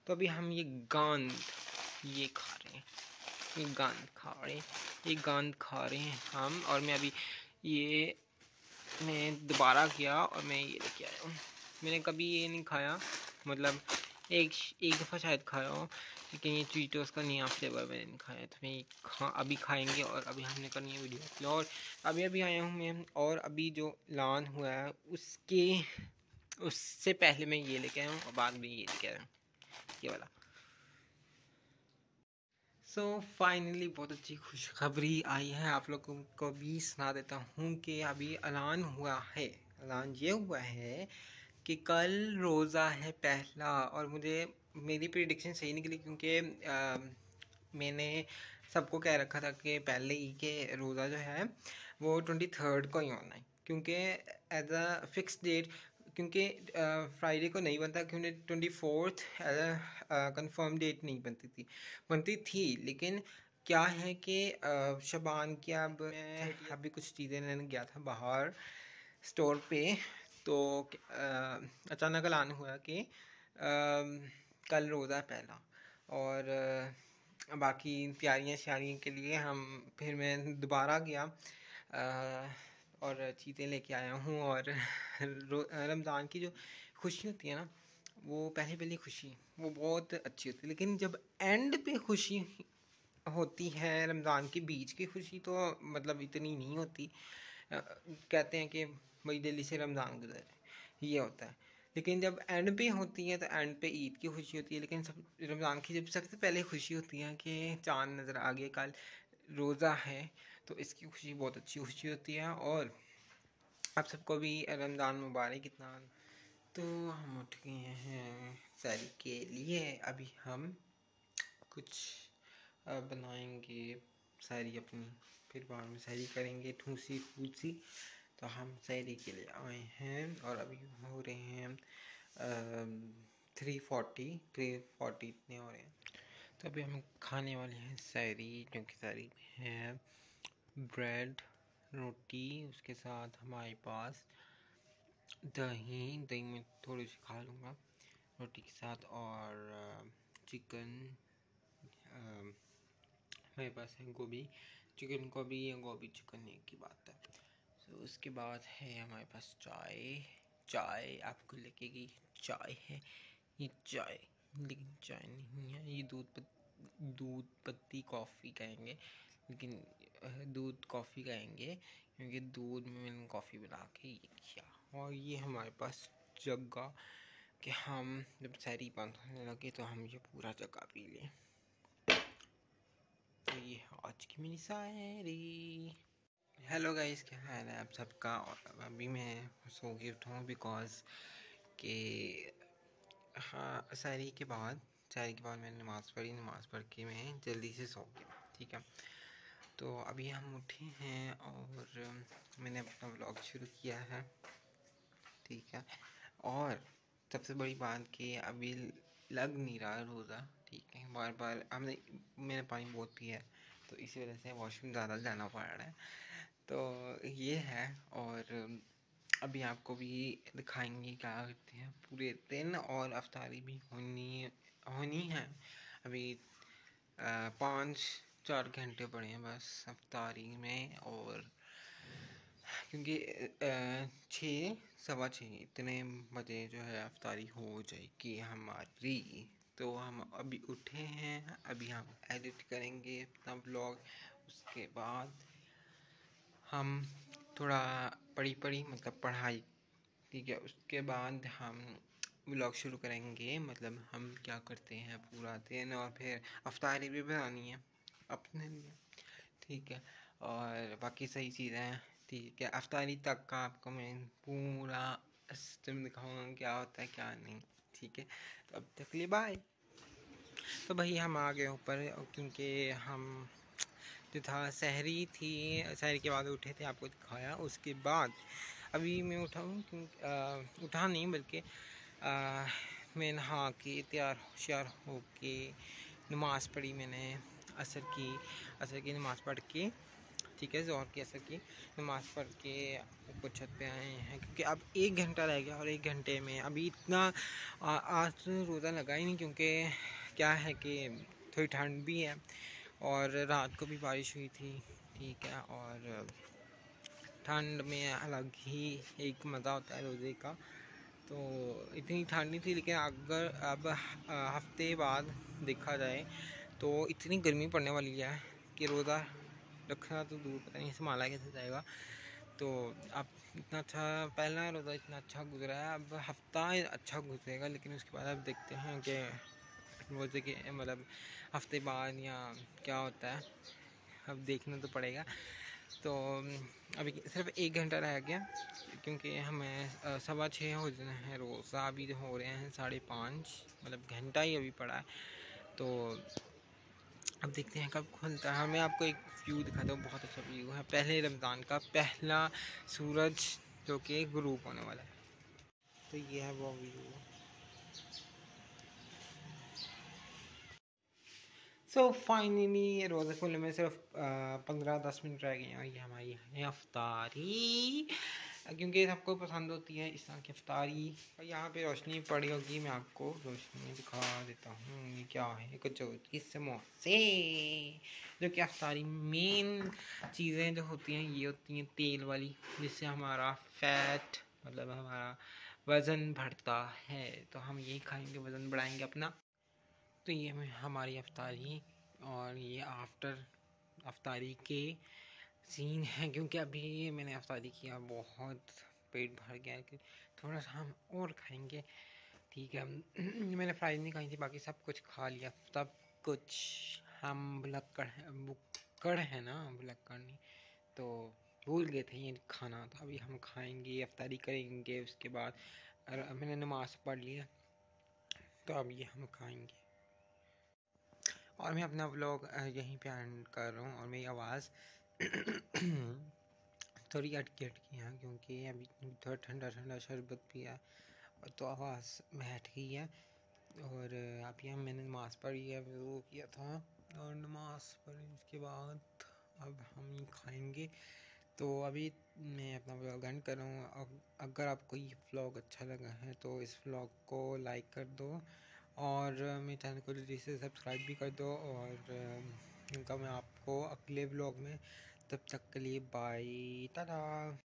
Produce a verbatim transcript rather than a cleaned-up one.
तो अभी हम ये गांद ये खा रहे हैं, ये गांद खा रहे हैं ये गांद खा रहे हैं हम। और मैं अभी ये मैं दोबारा किया और मैं ये लेके आया हूँ। मैंने कभी ये नहीं खाया, मतलब एक एक दफ़ा शायद खाया हो, लेकिन ये चीटोस का नया फ्लेवर मैंने नहीं खाया। तो मैं ये खा अभी खाएंगे और अभी हमने करनी है वीडियो अपलोड। और अभी अभी आया हूँ मैं, और अभी जो ऐलान हुआ है उसके उससे पहले मैं ये लेके आया हूँ और बाद में ये लेके आया हूँ, ये वाला। सो so, फाइनली बहुत अच्छी खुशखबरी आई है, आप लोगों को भी सुना देता हूँ कि अभी ऐलान हुआ है। ऐलान ये हुआ है कि कल रोज़ा है पहला। और मुझे मेरी प्रिडिक्शन सही निकली, क्योंकि मैंने सबको कह रखा था कि पहले ही के रोज़ा जो है वो ट्वेंटी थर्ड को ही होना है, क्योंकि एज अ फिक्स डेट, क्योंकि फ्राइडे को नहीं बनता, क्योंकि twenty fourth as a confirm date नहीं बनती थी बनती थी लेकिन क्या है कि शबान की, अब मैं अभी कुछ चीज़ें लेने गया था बाहर स्टोर पे, तो आ, अचानक ऐलान हुआ कि आ, कल रोज़ा पहला। और आ, बाकी तैयारियां श्यारियों के लिए हम फिर मैं दोबारा गया आ, और चीज़ें लेके आया हूँ। और रमज़ान की जो खुशी होती है ना, वो पहली पहली खुशी वो बहुत अच्छी होती है, लेकिन जब एंड पे खुशी होती है रमज़ान के बीच की खुशी, तो मतलब इतनी नहीं होती। कहते हैं कि भाई जल्दी से रमज़ान गुजर जाए, ये होता है। लेकिन जब एंड पे होती है तो एंड पे ईद की खुशी होती है, लेकिन सब रमज़ान की जब सबसे पहले खुशी होती है कि चाँद नज़र आ गया, कल रोज़ा है, तो इसकी खुशी बहुत अच्छी खुशी होती है। और आप सबको भी रमज़ान मुबारक कितना। तो हम उठ गए हैं सैरी के लिए, अभी हम कुछ बनाएंगे सैरी अपनी, फिर बाद में सैरी करेंगे ठूसी फूसी। तो हम सैरी के लिए आए हैं और अभी हो रहे हैं थ्री फोर्टी थ्री फोर्टी इतने हो रहे हैं। तो अभी हम खाने वाले हैं सैरी, जो कि सैरी में है ब्रेड रोटी, उसके साथ हमारे पास दही दही में थोड़ी सी खा लूँगा रोटी के साथ, और चिकन मेरे पास है, गोभी चिकन गोभी या गोभी चिकन एक की बात है। तो उसके बाद है हमारे पास चाय। चाय आपको लगेगी चाय है, ये चाय, लेकिन चाय नहीं है, ये दूध पत, दूध पत्ती कॉफ़ी कहेंगे, लेकिन दूध कॉफ़ी कहेंगे क्योंकि दूध में मैंने कॉफ़ी बना के ये किया। और ये हमारे पास जग्गा कि हम जब सैरी बंद होने लगे तो हम ये पूरा जग्गा पी लें। तो ये आज की मेरी शायरी। हेलो गाइस, क्या हाल है आप सबका। और अभी मैं सो के उठा हूँ बिकॉज के हाँ शायरी के बाद शायरी के बाद मैंने नमाज़ पढ़ी, नमाज़ पढ़ के मैं जल्दी से सो गया, ठीक है। तो अभी हम उठे हैं और मैंने अपना व्लॉग शुरू किया है, ठीक है। और सबसे बड़ी बात कि अभी लग नहीं रहा रोज़ा, ठीक है। बार बार हमने मैंने पानी बहुत पिया है, तो इसी वजह से वॉशरूम ज़्यादा जाना पड़ रहा है, तो ये है। और अभी आपको भी दिखाएंगे क्या करते हैं पूरे दिन, और अफ्तारी भी होनी होनी है। अभी पाँच चार घंटे पड़े हैं बस अफ्तारी में, और क्योंकि छः सवा छः इतने बजे जो है अफ्तारी हो जाएगी हमारी। तो हम अभी उठे हैं, अभी हम एडिट करेंगे अपना ब्लॉग, उसके बाद हम थोड़ा पढ़ी पढ़ी मतलब पढ़ाई, ठीक है। उसके बाद हम ब्लॉग शुरू करेंगे, मतलब हम क्या करते हैं पूरा दिन, और फिर अफ्तारी भी बनानी है अपने लिए, ठीक है। और बाकी सही चीज़ें हैं, ठीक है। अफ्तारी तक का आपको मैं पूरा सिस्टम दिखाऊंगा क्या होता है क्या नहीं, ठीक है। तो अब तक लिए बाय। तो भाई हम आ गए ऊपर, क्योंकि हम जो था सहरी थी, सहरी के बाद उठे थे, आपको दिखाया। उसके बाद अभी मैं उठा हूँ, क्योंकि उठा नहीं बल्कि मैं नहा के तैयार श्यार हो के नमाज़ पढ़ी मैंने असर की। असर की नमाज़ पढ़ के ठीक है, ज़ोहर की असर की नमाज़ पढ़ के ऊपर छत पे आए हैं, क्योंकि अब एक घंटा रह गया और एक घंटे में अभी इतना आ, आज तो रोज़ा लगा ही नहीं, क्योंकि क्या है कि थोड़ी ठंड भी है और रात को भी बारिश हुई थी। ठीक है, और ठंड में अलग ही एक मज़ा होता है रोज़े का। तो इतनी ठंड नहीं थी, लेकिन अगर अब हफ्ते बाद देखा जाए तो इतनी गर्मी पड़ने वाली है कि रोज़ा रखना तो दूर, पता नहीं संभाला कैसे जाएगा। तो अब इतना अच्छा पहला रोज़ा इतना अच्छा गुजरा है, अब हफ्ता अच्छा गुजरेगा, लेकिन उसके बाद अब देखते हैं कि रोज़े के मतलब हफ्ते बाद या क्या होता है, अब देखना तो पड़ेगा। तो अभी सिर्फ एक घंटा रह गया, क्योंकि हमें सवा छः हो जाना है, रोज़ा अभी हो रहे हैं साढ़े पाँच, मतलब घंटा ही अभी पड़ा है। तो अब देखते हैं कब खुलता है। मैं आपको एक व्यू दिखाता हूँ, बहुत अच्छा व्यू है पहले रमज़ान का, पहला सूरज जो कि ग्रूप होने वाला है। तो ये है वो व्यू। सो फाइनली रोज़े खुलने में सिर्फ पंद्रह दस मिनट रह गए हैं, और ये हमारी है अफ्तारी, क्योंकि सबको पसंद होती है इस तरह की अफ्तारी। और यहाँ पे रोशनी पड़ी होगी, मैं आपको रोशनी दिखा देता हूँ। ये क्या है, कचौरी की समोसे, जो कि अफ्तारी मेन चीज़ें जो होती हैं ये होती हैं तेल वाली, जिससे हमारा फैट मतलब हमारा वज़न बढ़ता है। तो हम यही खाएंगे, वज़न बढ़ाएंगे अपना। तो ये हमारी अफ्तारी, और ये आफ्टर अफ्तारी के सीन है, क्योंकि अभी मैंने अफ्तारी किया, बहुत पेट भर गया कि थोड़ा सा हम और खाएंगे। ठीक है, मैंने फ्राइज नहीं खाई थी, बाकी सब कुछ खा लिया, सब कुछ। हम भुलक्कड़ है, बुक्कड़ है ना, भुलक्कड़ नहीं, तो भूल गए थे ये खाना। तो अभी हम खाएंगे, अफ्तारी करेंगे, उसके बाद मैंने नमाज़ पढ़ लिया, तो अब ये हम खाएंगे। और मैं अपना व्लॉग यहीं पे एंड कर रहा हूँ, और मेरी आवाज़ थोड़ी अटकी अटकी है, क्योंकि अभी थोड़ा ठंडा ठंडा शरबत पिया, और तो आवाज़ बैठ गई है। और अभी हम मैंने नमाज़ पढ़ी है, वो किया था, और नमाज़ पढ़ी उसके बाद अब हम खाएंगे। तो अभी मैं अपना व्लॉग एंड कर रहा हूँ। अगर आपको ये व्लॉग अच्छा लगा है तो इस व्लॉग को लाइक कर दो, और मेरे चैनल को जल्दी से सब्सक्राइब भी कर दो, और उनका मैं आपको अगले व्लॉग में, तब तक के लिए बाय, टाटा।